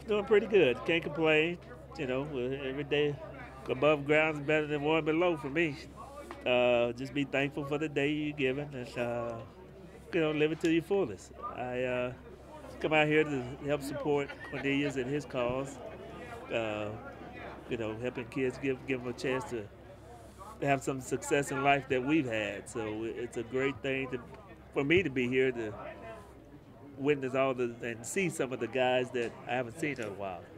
Doing pretty good. Can't complain. Every day above ground is better than one below for me. Just be thankful for the day you're given and, live it to your fullest. I come out here to help support Cornelius and his cause. Uh, helping kids give them a chance to have some success in life that we've had. So it's a great thing for me to be here to witness all the and see some of the guys that I haven't seen in a while.